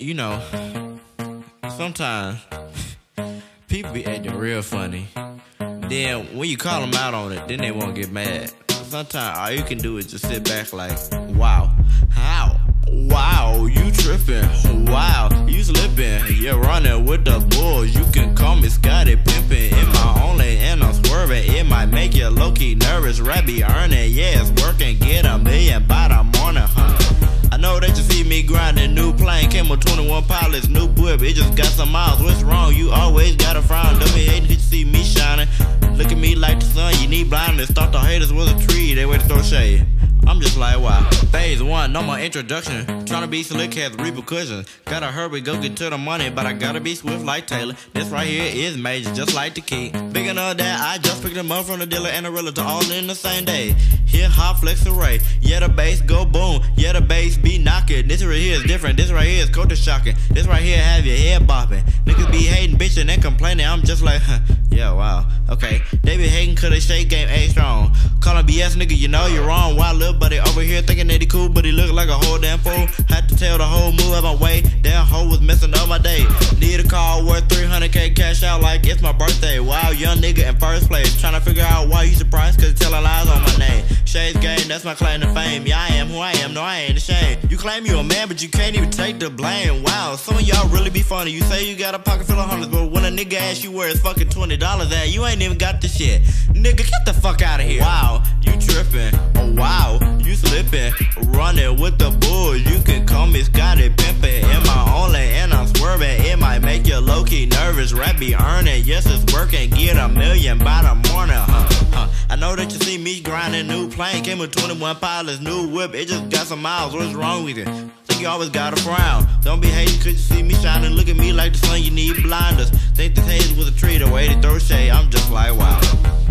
you know, sometimes people be acting real funny. Then when you call them out on it, then they won't get mad. Sometimes all you can do is just sit back like, wow, how? Wow, you tripping. Wow, you slipping. You're running with the bulls. You can call me Scotty Pimpin'. In my own lane and I'm swerving. It might make you low-key nervous. Rap be earning, yeah, it's working. Get $1 million by the morning, I know that you see me grinding. New plane came with 21 pilots. New whip, it just got some miles. What's wrong? You always got a frown. Don't be hating, you see me shining. Look at me like the sun. You need blindness. Thought the haters was a tree. They wait to throw shade. I'm just like, wow. Phase 1, no more introduction. Tryna be slick has repercussions. Gotta hurry, go get to the money, but I gotta be swift like Taylor. This right here is major, just like the key. Big enough that I just picked them up from the dealer and the realtor all in the same day. Here, hot flex array. Yeah, the bass go boom. Yeah, the bass be knocking. This right here is different. This right here is culture shocking. This right here have your head bopping. Niggas be hating, bitching, and complaining. I'm just like, yeah, wow. Okay, they be hating cause they shake game ain't strong. Callin' BS, nigga, you know you're wrong. Why little buddy over here thinking that he cool, but he look like a whole damn fool. Had to tell the whole move out my way. Damn hoe was messing up my day. Need a call worth 300K cash out like it's my birthday. Wow, young nigga in first place. Tryna figure out why you surprised cause telling lies on my name. Shades game, that's my claim to fame. Yeah, I am who I am, no I ain't ashamed. You claim you a man, but you can't even take the blame. Wow, some of y'all really be funny. You say you got a pocket full of hundreds, but when a nigga asks you where it's fucking $20 at, you ain't even got the shit. Nigga, get the fuck out of here. Wow, you tripping. Oh wow, you slipping. Running with the bulls. You can call me Scotty Pimpin'. In my own lane and I'm swerving. It might make you low-key nervous. Rap be earning, yes it's working. Get $1 million by the morning, I know that you see me grinding. New plane came with 21 pilots. New whip, it just got some miles. What's wrong with it? Think you always got a frown. Don't be hating cause you see me shining. Look at me like the sun, you need blinders. Think the haters was a tree, the way they throw shade. I'm just like, wow.